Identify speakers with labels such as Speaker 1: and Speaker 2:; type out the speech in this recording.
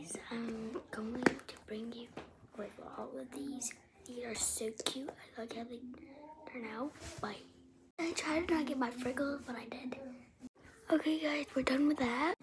Speaker 1: guys, I'm going to bring you with all of these. These are so cute. I like how they turn out. Bye. I tried to not get my freckles, but I did. Okay guys, we're done with that.